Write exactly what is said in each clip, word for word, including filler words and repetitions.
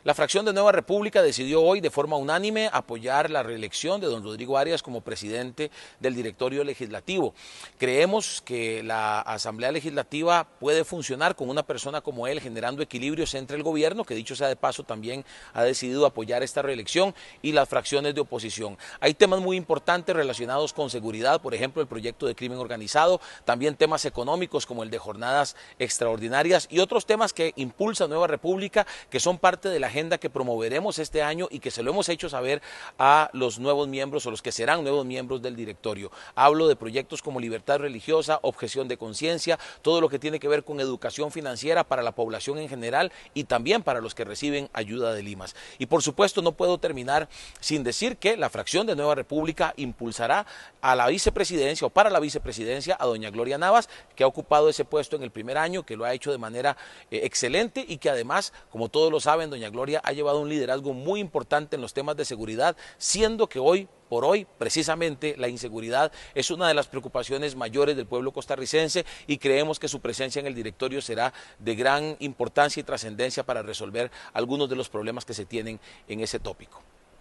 La fracción de Nueva República decidió hoy de forma unánime apoyar la reelección de don Rodrigo Arias como presidente del directorio legislativo. Creemos que la Asamblea Legislativa puede funcionar con una persona como él, generando equilibrios entre el gobierno, que dicho sea de paso también ha decidido apoyar esta reelección, y las fracciones de oposición. Hay temas muy importantes relacionados con seguridad, por ejemplo el proyecto de crimen organizado, también temas económicos como el de jornadas extraordinarias y otros temas que impulsa Nueva República, que son parte de la agenda que promoveremos este año y que se lo hemos hecho saber a los nuevos miembros o los que serán nuevos miembros del directorio. Hablo de proyectos como libertad religiosa, objeción de conciencia, todo lo que tiene que ver con educación financiera para la población en general y también para los que reciben ayuda de Limas. Y por supuesto no puedo terminar sin decir que la fracción de Nueva República impulsará a la vicepresidencia o para la vicepresidencia a doña Gloria Navas, que ha ocupado ese puesto en el primer año, que lo ha hecho de manera eh, excelente y que además, como todos lo saben, doña Gloria ha llevado un liderazgo muy importante en los temas de seguridad, siendo que hoy por hoy, precisamente, la inseguridad es una de las preocupaciones mayores del pueblo costarricense y creemos que su presencia en el directorio será de gran importancia y trascendencia para resolver algunos de los problemas que se tienen en ese tópico.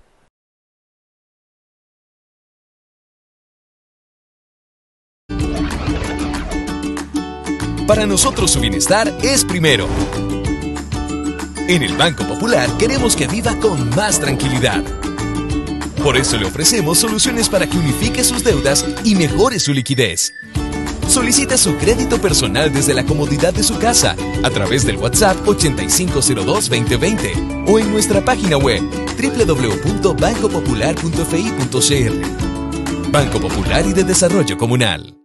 Para nosotros su bienestar es primero. En el Banco Popular queremos que viva con más tranquilidad. Por eso le ofrecemos soluciones para que unifique sus deudas y mejore su liquidez. Solicita su crédito personal desde la comodidad de su casa a través del WhatsApp ochenta y cinco cero dos, veinte veinte o en nuestra página web doble u doble u doble u punto banco popular punto f i punto c r. Banco Popular y de Desarrollo Comunal.